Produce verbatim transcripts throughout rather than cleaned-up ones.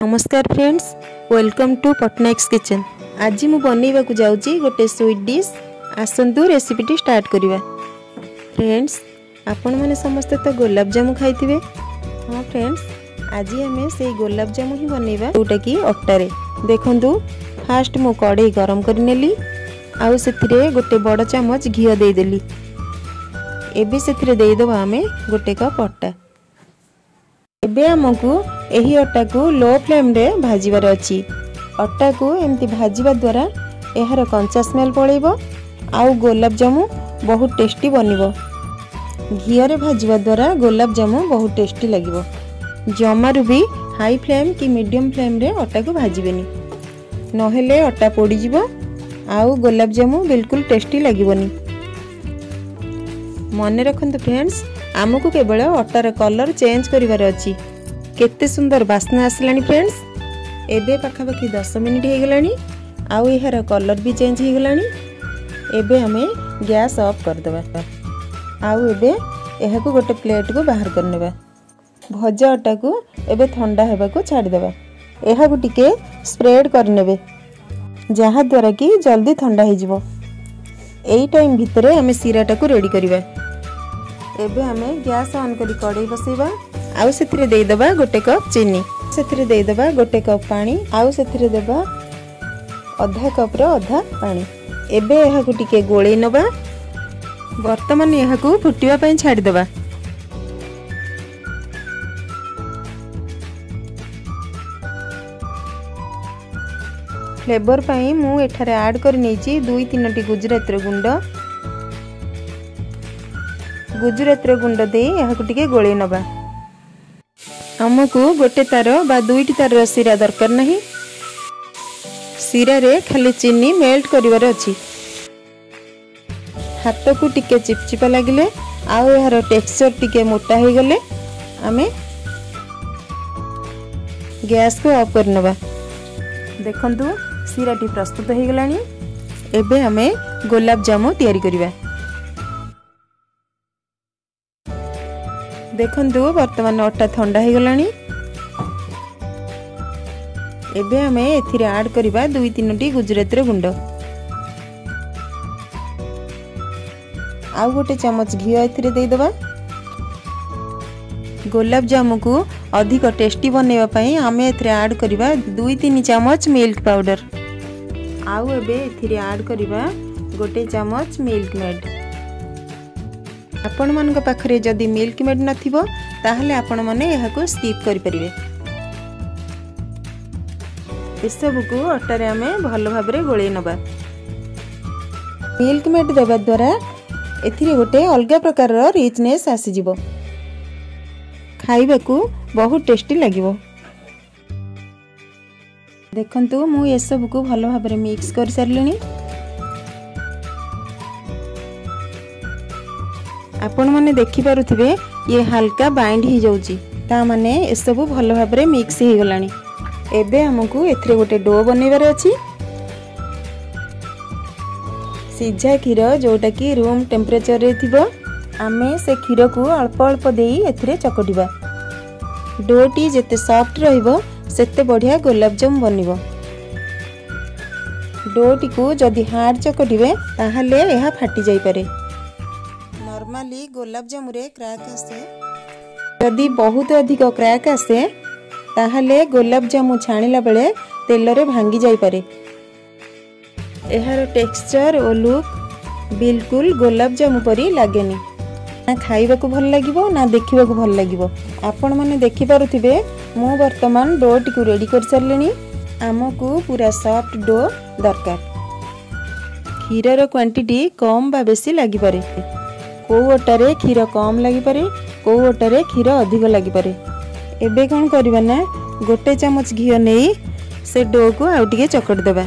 नमस्कार friends, welcome to Patnaik's kitchen. आज मु बनैवा को जाउची गोटे स्वीट डिश। आसंतु रेसिपीटी स्टार्ट करिवा। फ्रेंड्स, आपण माने समस्त तो गुलाब जामु खाइथिबे। हाँ फ्रेंड्स, आज आमे से गुलाब जामु ही बनैवा, जोटा कि अट्टारे। देखंतु फास्ट मु कढ़ई गरम कर नेली, आउ सेथिरे गोटे बड़ चामच घिया दे देली। एबे सेथिरे देई दबा आमे गोटे कप अट्टा। एबे हमकु एही अट्टा को लो फ्लेम रे भाजीबार अछि। अट्टा को एमती भाजीबा द्वारा एहार कंचा स्मेल पळेबो, आउ गुलाब जामु बहुत टेस्टी बनिबो। घिया रे भाजीबा द्वारा गुलाब जामु बहुत टेस्टी लागिबो। जमारु भी हाई फ्लेम कि मीडियम फ्लेम रे अट्टा को भाजीबेनी, नहेले अट्टा पोड़ी जिवो, आउ गुलाब जामु बिल्कुल टेस्टी लागिबोनी। मने रखंतु फ्रेंड्स, आमको केवल अट्टार कलर चेंज करिवार अछि। केते सुंदर बास्ना आसलानी फ्रेंड्स। एबे पाखापाखि दस मिनिट हो गलानी, आउ यार कलर भी चेंज हो गलानी। एबे हमें गैस ऑफ कर देबा, आउ एबे एहा को गोटे प्लेट को बाहर कर नेबा। भजा अट्टा को एबे ठंडा हेबा को छाड़ देबा। एहा को टिके स्प्रेड कर नेबे, जहा द्वारा कि जल्दी ठंडा हो जिवो। एई टाइम भितरे हमें सिराटा को रेडी करिबा। एबे हमें गैस ऑन करी कढ़ई बसेबा, आउ सेथिरे देई दबा गोटे कप चीनी, सेथिरे देई दबा गोटे कप पानी, आउ सेथिरे देबा आधा कप रो आधा पानी। एबे एहा को टिके गोळेई नबा। वर्तमान एहा को फुटिबा पई छाडी दबा। फ्लेवर पई मु एठारे ऐड कर नेची दुई तीनटी गुजरात रो गुंड। गुजरात रो गुंड दे एहा को टिके गोळेई नबा। हमको गोटे तार बा दुईटी तार सिरा दरकार नहीं। सिरा रे खाली चीनी मेल्ट करिवार अछि। हाथ को टिके चिपचिपा लागिले, आउ यार टेक्सचर टिके मोटा हो गले आमे गैस को ऑफ कर नबा। देखंतु सिराटी प्रस्तुत हो गलानी। एबे हमें गुलाब जामु तैयारी करिबा। देखंतु वर्तमान अट्टा ठंडा हो गलानी। एबे हमें एथिरे ऐड करिबा दुई तीनटी गुजरात रो गुंड, आउ गोटे चमच घी एथिरे देई दबा। गुलाब जामु को अधिक टेस्टी बनैबा पई हमें एथिरे ऐड करिबा दुई तीन चमच मिल्क पाउडर, आउ एबे एथिरे ऐड करिबा गोटे चमच मिल्क मेड। आपण मान पाखरे जदि मिल्क मेड नथिबो ताहले आपण माने एहा को स्किप करि परिबे। एसबु को अट्टा रे हमें भलो भाबरे गोळेई नबा। मिल्क मेड देबा द्वारा एथिरे गोटे अलगा प्रकार रो रिचनेस आसी जिवो, खाइबा को बहुत टेस्टी लागिवो। देखंतु मु एसबु को भलो भाबरे मिक्स कर सारलेनी। आपण माने देखि पारुथिबे ये हल्का बाइंड ही जाउची, ता माने ए सब भलो भाबरे मिक्स ही गलानी। एबे हमकु एथरे गोटे डो बनैबार अछि। सिझा खीर जोटा कि रूम टेम्परेचर रे थिबो, आमे से खीर को अल्प अल्प देई एथरे चकटिबा। डोटी जेते सॉफ्ट रहिबो सेते बढ़िया गुलाब जाम बनिबो। डोटी को जदि हार्ड चकटिबे ताहाले एहा फाटी जाई पारे। नॉर्मली गुलाब जामु रे क्रैक आसे, यदि बहुत अधिक क्रैक आसे ताहले गुलाब जामु छाणिला बेले तेल रे भांगी जाई पारे। एहार टेक्सचर और लुक बिल्कुल गुलाब जामु परी लागेनी। ना खाइबा को भल लागिबो ना देखिबा को भल लागिबो। आपण माने देखि पारुथिबे मु वर्तमान डोटी को रेडी कर सारलेनी। आमको पूरा सॉफ्ट डो दरकार। खीर रो क्वांटिटी कम बा बेसी लागि पारे। को अट्टारे खीर कम लगी पारे, को अट्टारे खीर अधिक लगी पारे। एबे कौन करबा ना गोटे चमच घी नहीं से डो को आउ टिके चकट देबा।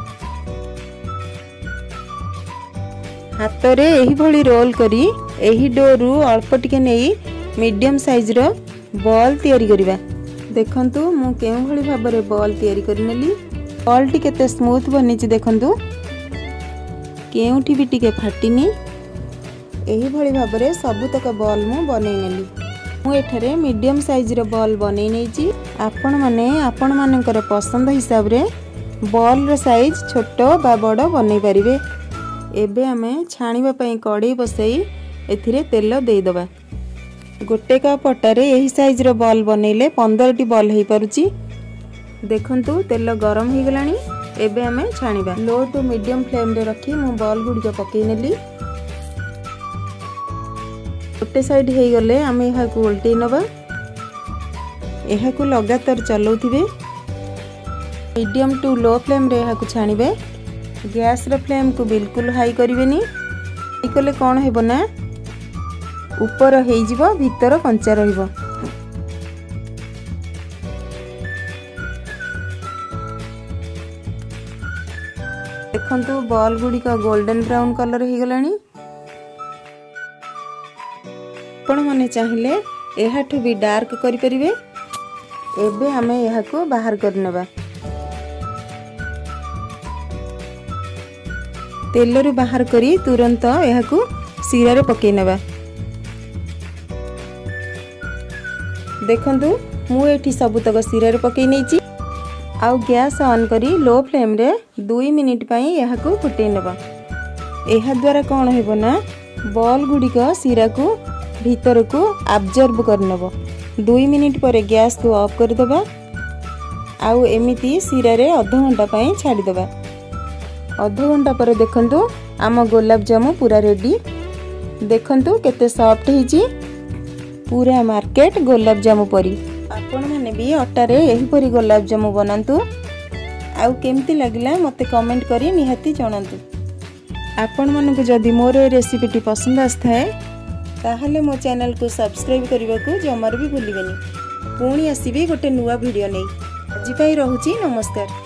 हाथ रे एही भली रोल करी एही डो रु अल्प टिके नहीं मीडियम साइज रो बॉल तैयारी करिबा। देखंतु मु केउ भली भाबरे बॉल तैयारी करनेली। बॉल टी केते स्मूथ बनिची देखंतु, केउठी भी टिके फाटिनी। एही भली भाबरे सबुतक बॉल मु बनै नेली। मु एठारे मीडियम साइज रो बॉल बनै नेछि। आपण माने आपण मानकर पसंद हिसाब रे बॉल रो साइज छोट बा बड़ बनै परिबे। एबे आमे छाणीबा पई कढ़ई बसई एथिरे तेल देई दबा। गोटे कप अटारे एही साइज रो बॉल बनैले पंद्रह टी बॉल हेई पारुची। देखंतु तेल गरम हो गलानी। एबे आमे छाणीबा। लो टू मीडियम फ्लेम रे रखी मु बॉल गुडी पकई नेली। गोटे साइड हे गले आमे एहा को उल्टी नबा। एहा को लगातार चलाउथिबे। मीडियम टू लो फ्लेम रे एहा को छाणीबे। गैस रे फ्लेम को बिल्कुल हाई करिवेनी। ई कले कोन हेबो ना ऊपर हेई जिवो भीतर कंचा रहिबो। देखंतु बॉल गुडी का गोल्डन ब्राउन कलर हे गलानी। आपण माने चाहिले एहाठु भी डार्क करि परिबे। एबे हमें एहा को बाहर करनेबा। तेल रु बाहर करी तुरंत एहा को सिरा रे पकई नेबा। देखंतु मु एठी सबुतक सिरा रे पकई नेछि। आउ गैस ऑन करी लो फ्लेम रे दुई मिनिट पई एहा को फुटै नेबा। एहा द्वारा कोन हेबो ना बॉल गुडी को सिरा को भीतर को अब्जॉर्ब करनेबो। दुई मिनिट पर गैस को ऑफ कर दबा। आउ एमिति सिरा रे आधा घंटा पई छाडी दबा। आधा घंटा पर देखंतु आम गुलाब जामु पूरा रेडी। देखंतु केते सॉफ्ट हिची पूरा मार्केट गुलाब जामु परी। आपण माने भी अटारे एही परी गुलाब जामु बनांतु। आउ केमती लागिला मते कमेंट करी निहाती जणांतु। आपण मानकु जदि मोर ए रेसिपीटी पसंद आस्थाए ताहले मो चैनल को सब्सक्राइब करबा को जमार भी भूलिबेनी। पुणी आसीबे गोटे नुवा वीडियो नै। आज पई रहूची नमस्कार।